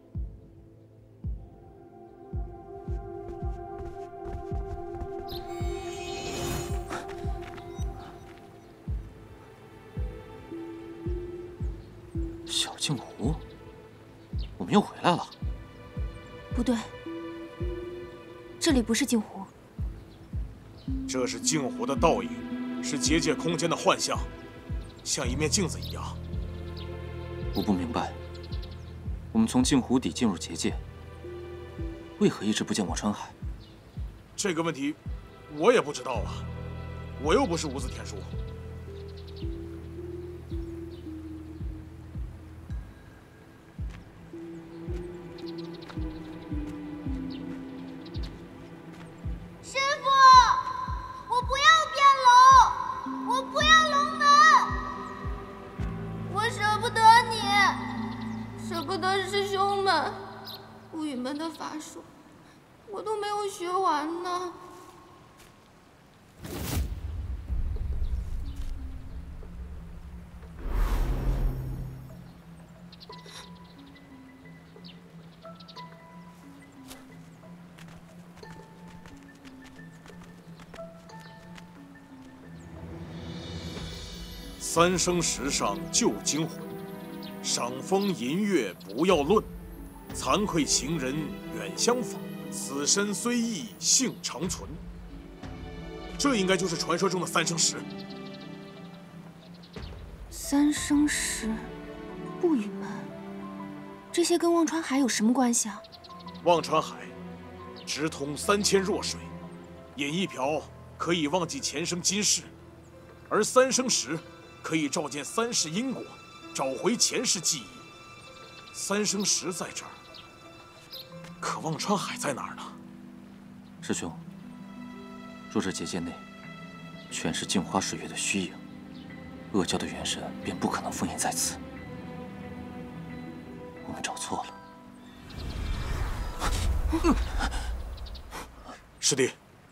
小镜湖，我们又回来了。 不对，这里不是镜湖， 这是镜湖的倒影，是结界空间的幻象。像一面镜子一样。 我不明白，我们从镜湖底进入结界，为何一直不见望川海？ 这个问题，我也不知道啊，我又不是无字天书。 师傅，我不要变龙，我不要龙门。我舍不得你，舍不得师兄们。不与门的法术，我都没有学完呢。 三生石上旧惊魂，赏风吟月不要论，惭愧情人远相访，此身虽异性长存。这应该就是传说中的三生石。 三生石，不与门，这些跟忘川海有什么关系啊？ 忘川海直通三千弱水，饮一瓢可以忘记前生今世，而三生石可以照见三世因果，找回前世记忆。三生石在这儿，可忘川海在哪儿呢？ 师兄，若这结界内全是镜花水月的虚影，恶教的元神便不可能封印在此。我们找错了。 师弟，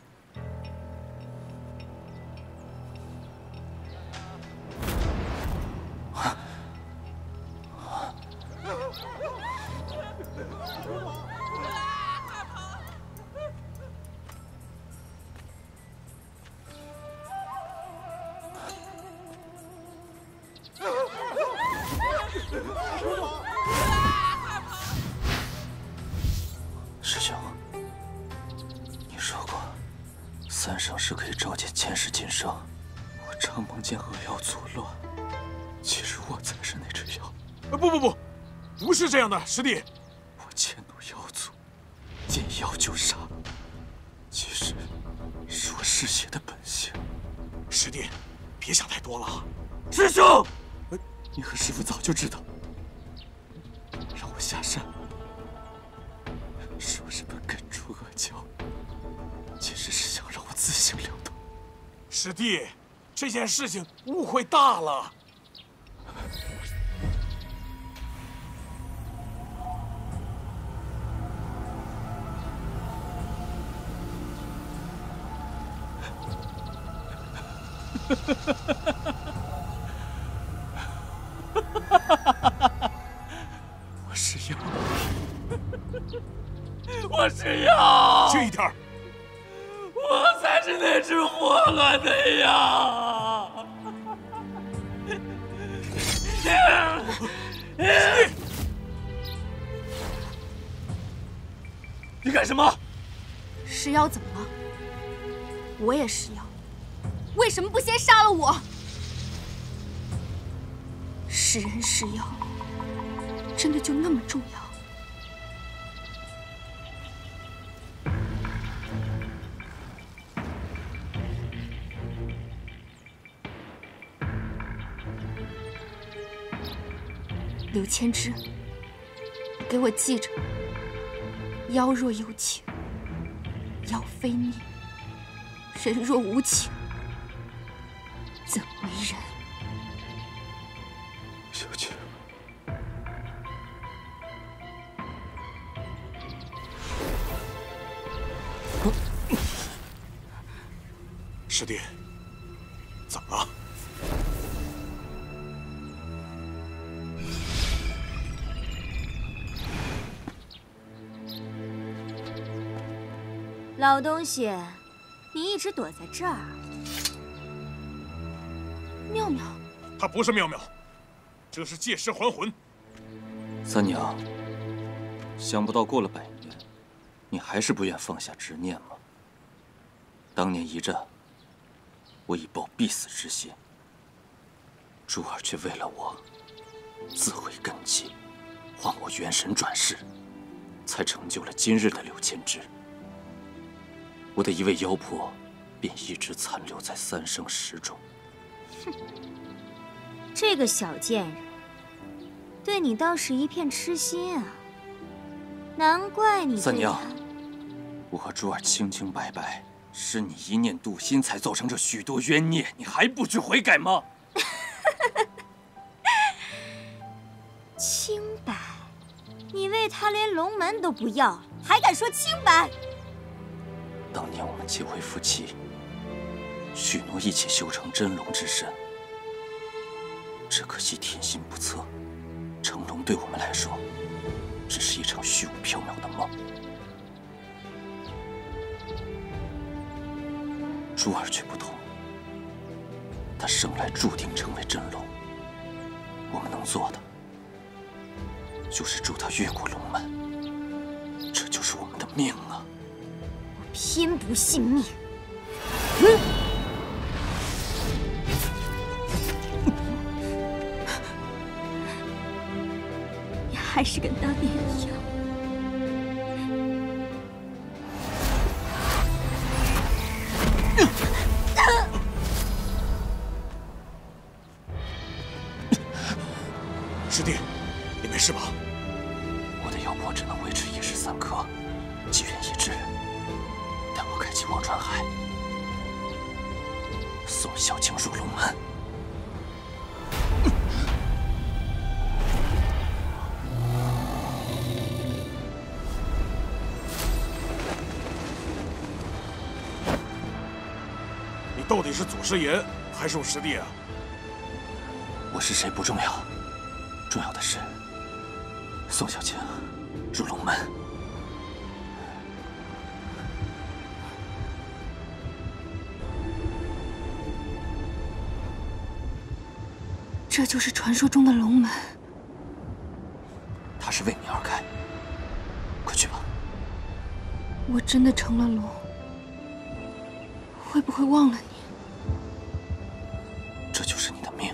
师兄，你说过三生石可以照见前世今生，我常梦见恶妖作乱，其实我才是那只妖。 不不不，不是这样的，师弟。 我迁怒妖族，见妖就杀，其实是我嗜血的本性。 师弟，别想太多了。 师兄，你和师父早就知道，让我下山，说是本根除恶教，其实是想让我自行了断。 师弟，这件事情误会大了。 我是妖，我是妖， 轻一点。 我才是那只活了的呀！师弟，你干什么？ 石妖怎么了？我也石妖，为什么不先杀了我？是人是妖，真的就那么重要？ 刘千枝，给我记着：妖若有情，妖非孽；人若无情，怎为人？ 小姐， 师弟，怎么了？ 老东西，你一直躲在这儿。 妙妙， 他不是妙妙，这是借尸还魂。 三娘，想不到过了百年，你还是不愿放下执念吗？当年一战，我已抱必死之心，珠儿却为了我自毁根基，换我元神转世，才成就了今日的柳千枝。 我的一位妖婆，便一直残留在三生石中。 哼，这个小贱人，对你倒是一片痴心啊！难怪你三娘，我和珠儿清清白白，是你一念妒心，才造成这许多冤孽，你还不知悔改吗？ 清白？你为他连龙门都不要，还敢说清白？ 当年我们结为夫妻，许诺一起修成真龙之身。只可惜天心不测，成龙对我们来说，只是一场虚无缥缈的梦。珠儿却不同，她生来注定成为真龙。我们能做的，就是助她越过龙门。这就是我们的命啊！ 偏不信命！你还是跟当年一样。 师弟，你没事吧？ 我的妖魄只能维持一时三刻，机缘已至。 我开启忘川海，送小青入龙门。 你到底是祖师爷还是我师弟啊？ 我是谁不重要，重要的是宋小青入龙门。 这就是传说中的龙门， 它是为你而开。快去吧。 我真的成了龙，会不会忘了你？ 这就是你的命。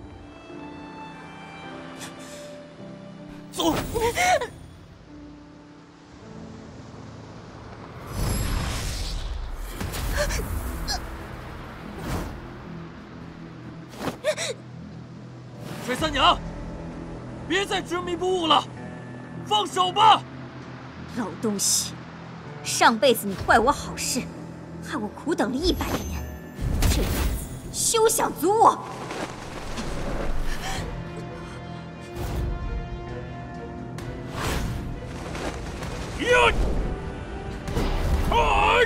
走。水三娘，别再执迷不悟了，放手吧！ 老东西，上辈子你坏我好事，害我苦等了一百年，这辈子休想阻我！ 呀！哎！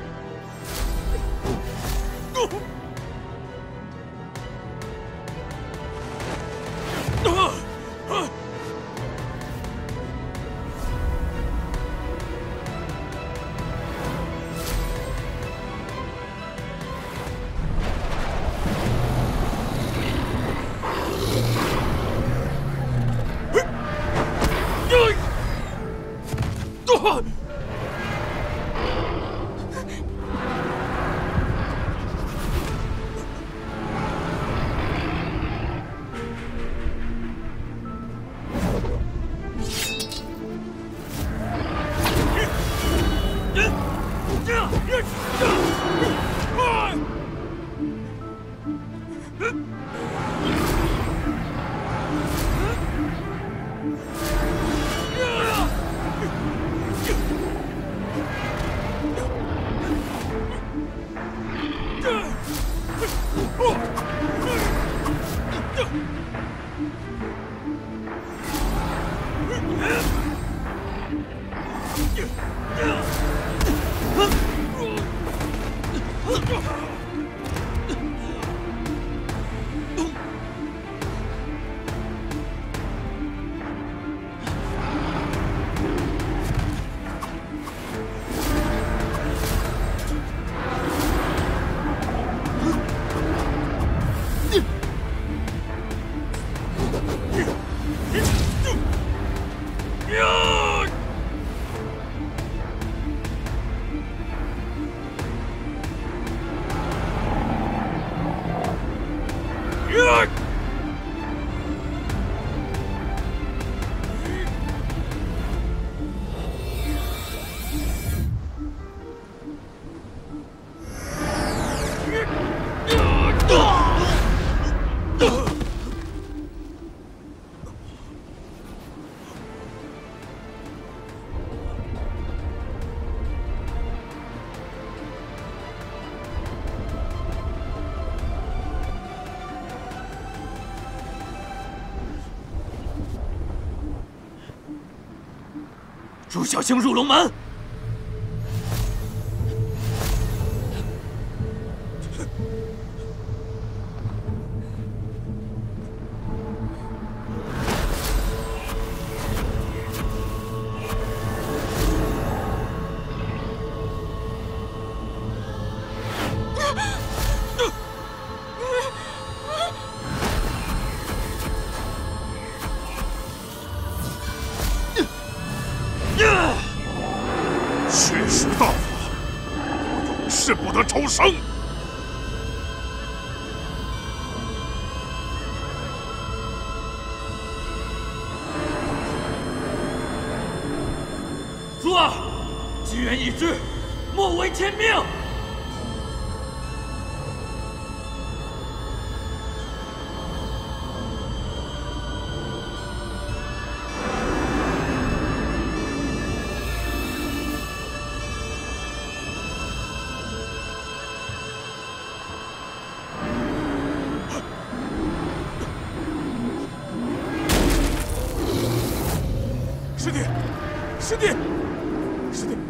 朱小星入龙门。 血石大法，我永世不得超生。 祖儿，机缘已至，莫违天命。 师弟，师弟，师弟！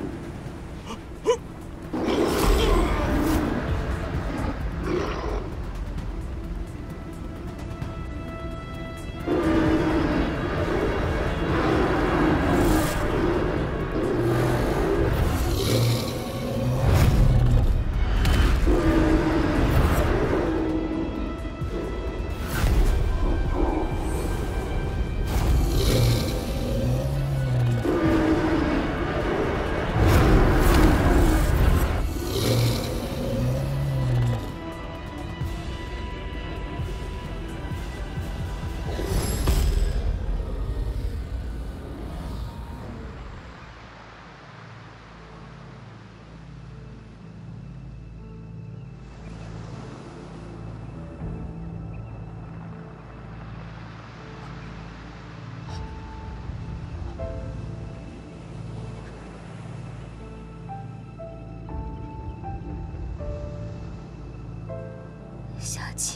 小青，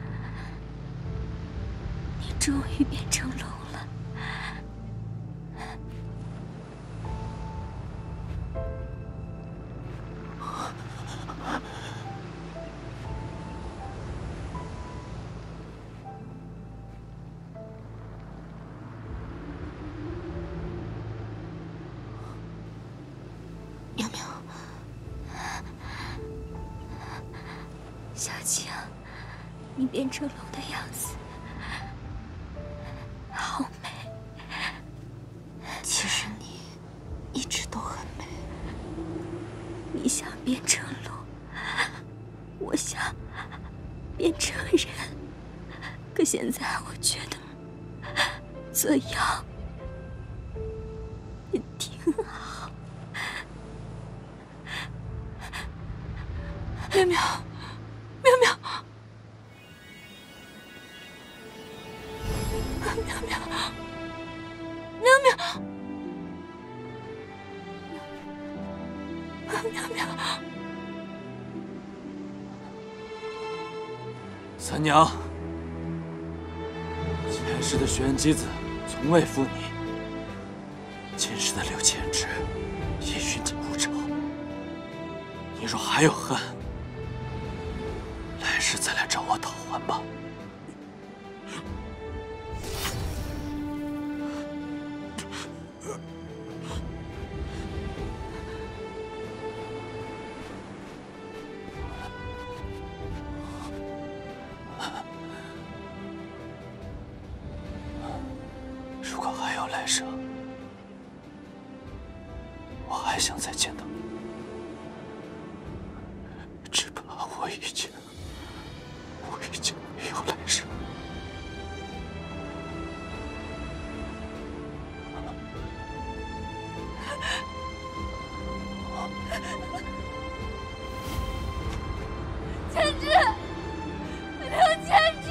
你终于变成龙了。苗苗，小青。你变成龙的样子，好美。其实你一直你想变成龙，我想变成人，可现在我觉得这样也挺好。 妙妙，妙妙，妙妙，妙妙。 妙妙， 三娘，前世的玄机子从未负你，今世的六千尺也与你无仇。你若还有恨，来世再来找我讨还吧。 如果还有来生，我还想再见到你，只怕我已经，我已经没有来生。 千枝，刘千枝。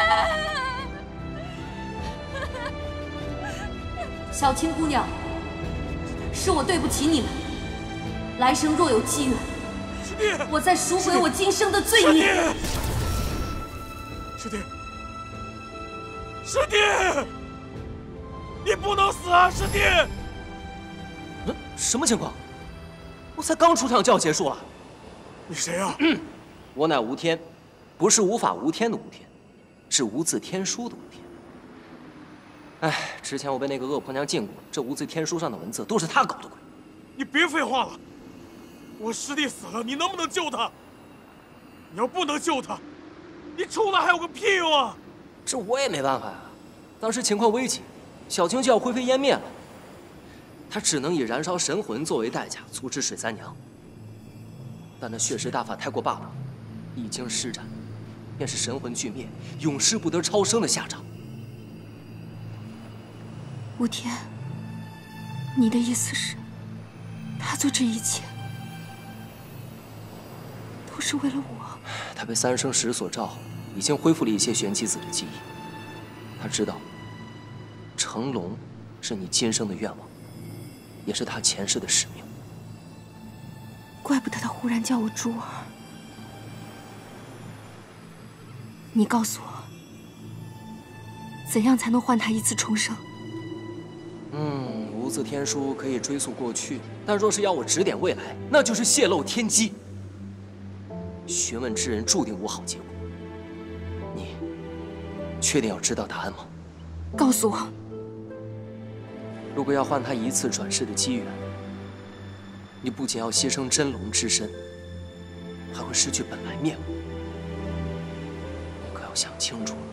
小青姑娘，是我对不起你们。来生若有机缘， 师弟， 我再赎回我今生的罪孽。 师弟，师弟，你不能死啊，师弟！ 那什么情况？我才刚出场就要结束了。 你谁啊？ 我乃吴天，不是无法无天的吴天，是无字天书的吴天。 哎，之前我被那个恶婆娘禁锢，这无字天书上的文字都是她搞的鬼。 你别废话了，我师弟死了，你能不能救他？你要不能救他，你出来还有个屁用啊！ 这我也没办法呀，当时情况危急，小青就要灰飞烟灭了，他只能以燃烧神魂作为代价阻止水三娘。但那血石大法太过霸道，一经施展，便是神魂俱灭，永世不得超生的下场。 吴天，你的意思是，他做这一切都是为了我？ 他被三生石所照，已经恢复了一些玄机子的记忆。他知道，成龙是你今生的愿望，也是他前世的使命。 怪不得他忽然叫我珠儿。你告诉我，怎样才能换他一次重生？ 嗯，无字天书可以追溯过去，但若是要我指点未来，那就是泄露天机。询问之人注定无好结果。你确定要知道答案吗？ 告诉我。 如果要换他一次转世的机缘，你不仅要牺牲真龙之身，还会失去本来面目。可要想清楚了。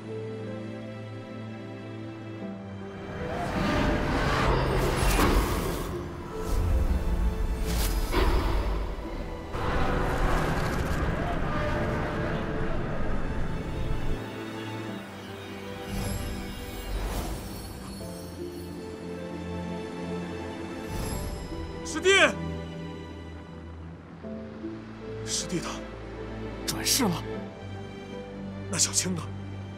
师弟，师弟他转世了。那小青呢？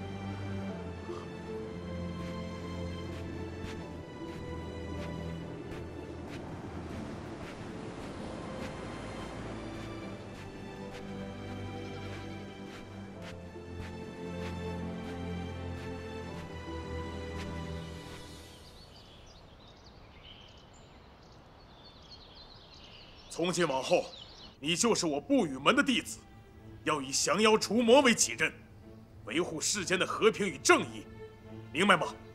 从今往后，你就是我不与门的弟子，要以降妖除魔为己任，维护世间的和平与正义，明白吗？